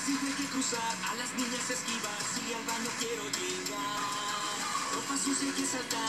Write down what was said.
Siempre hay que cruzar, a las niñas esquivar, si al baño quiero llegar. Ropa sucia hay que saltar.